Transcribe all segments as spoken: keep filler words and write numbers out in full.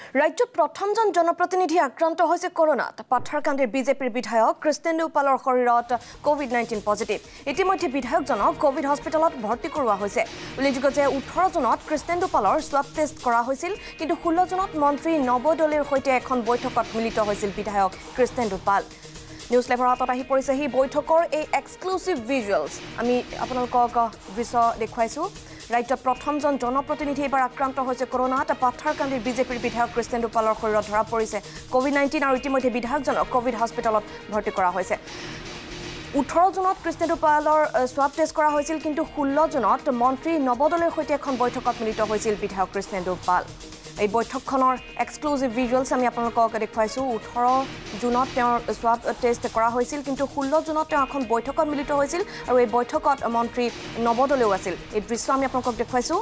राज्य प्रथमजन जनप्रतिनिधि आक्रांत होइसे कोरोनात पाथरकांडीर बीजेपीर विधायक कृष्णेन्दु पाলৰ शरीरत कोविड नाइन्टीन पजिटिव इतिमध्ये विधायकजनक कोविड हस्पिटाলত भर्ती কৰোৱা হৈছে। উল্লেখযোগ্য যে ওঠৰ জুনত कृष्णेन्दु पाলৰ स्वाब टेस्ट কৰা হৈছিল, কিন্তু ষোল্ল জুনত মন্ত্ৰী নৱদলীৰ সৈতে এখন বৈঠকত মিলিত হৈছিল বিধায়ক कृष्णेन्दु पाल। নিউজ লাইভৰ হাতত আহি পৰিছে হি বৈঠকৰ এই এক্সক্লুসিভ ভিজুৱেলছ আমি আপোনালোকক দৃশ্য দেখুৱাইছো। राज्य प्रथमजन जनप्रतिनिधि एबार आक्रांत होइसे कोरोनात पाथरकांडीर बीजेपीर विधायक कृष्णेन्दु पाলৰ शरीरत धरा परिছে कोविड नाइन्टीन और इतिमध्ये विधायकजनक कोविड हस्पिटाলত भर्ती কৰা হৈছে। ওঠৰ জুনত कृष्णेन्दु पाলৰ स्वाब टेस्ट কৰা হৈছিল, কিন্তু ষোল্ল জুনত মন্ত্ৰী নৱদলীৰ সৈতে এখন বৈঠকত মিলিত হৈছিল বিধায়ক कृष्णेन्दु पाल। এই বৈঠকখনৰ এক্সক্লুসিভ ভিজুৱেলছ আমি আপোনালোকক দেখুৱাইছো। ওঠৰ জুনত তেওঁৰ स्वाब টেষ্ট কৰা হৈছিল, কিন্তু ষোল্ল জুনত তেওঁ এখন বৈঠকত মিলিত হৈছিল আৰু এই বৈঠকত মন্ত্ৰী নৱদলীয় আছিল। এই দৃশ্য আমি আপোনালোকক দেখুৱাইছো।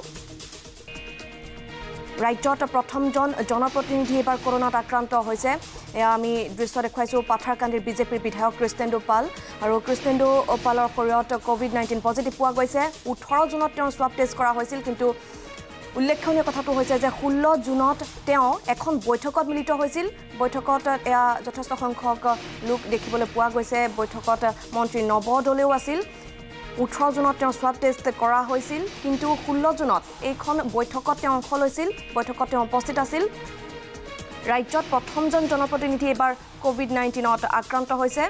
ৰাজ্যত প্ৰথমজন জনপ্ৰতিনিধি এবাৰ কৰোনাত আক্ৰান্ত হৈছে। এয়া আমি দৃশ্য দেখুৱাইছো পাথাৰকান্দিৰ বিজেপিৰ বিধায়ক कृष्णेन्दु पाल আৰু कृष्णेन्दु পালৰ শৰীৰত কোভিড নাইন্টিন পজিটিভ পোৱা গৈছে। ওঠৰ জুনত তেওঁৰ स्वाब টেষ্ট কৰা হৈছিল, কিন্তু উল্লেখনীয় কথাটো হৈছে যে ষোল্ল জুনত তেওঁ এখন বৈঠকত মিলিত হৈছিল। বৈঠকত এয়া যথেষ্ট সংখ্যক লোক দেখিবলৈ পোৱা গৈছে। বৈঠকত মন্ত্ৰী নৱদলীয় আছিল। ওঠৰ জুনত তেওঁ स्वाब টেষ্ট কৰা হৈছিল, কিন্তু ষোল্ল জুনত এইখন বৈঠকত তেওঁ অংশ লৈছিল। বৈঠকত তেওঁ উপস্থিত আছিল। ৰাজ্যত প্ৰথমজন জনপ্ৰতিনিধি এবাৰ কোভিড নাইন্টিনত আক্ৰান্ত হৈছে।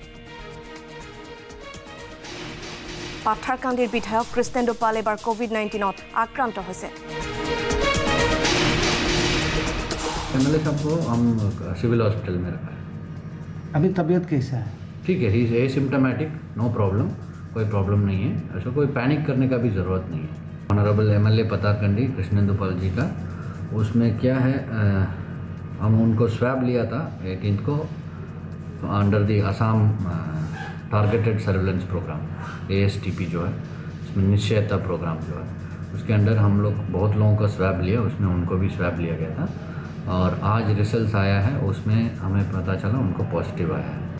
পাথাৰকান্দিৰ বিধায়ক कृष्णेन्दु पाल एबार कोविड नाइन्टीन आक्रांत होइसे। एमएलए साहब को हम सिविल हॉस्पिटल में रखा है। अभी तबीयत कैसा है? ठीक है, he is asymptomatic, no problem, कोई प्रॉब्लम नहीं है। ऐसा कोई पैनिक करने का भी ज़रूरत नहीं है। ऑनरेबल एमएलए पाथरकांडी कृष्णेन्दु पाल जी का उसमें क्या है, आ, हम उनको स्वैब लिया था एटीन को under the Assam targeted surveillance programme A S T P जो है, उसमें निश्चयता प्रोग्राम जो है, उसके अंडर हम लोग बहुत लोगों का स्वैब लिया, उसमें उनको भी स्वैब लिया गया था और आज रिजल्ट आया है, उसमें हमें पता चला उनको पॉजिटिव आया है।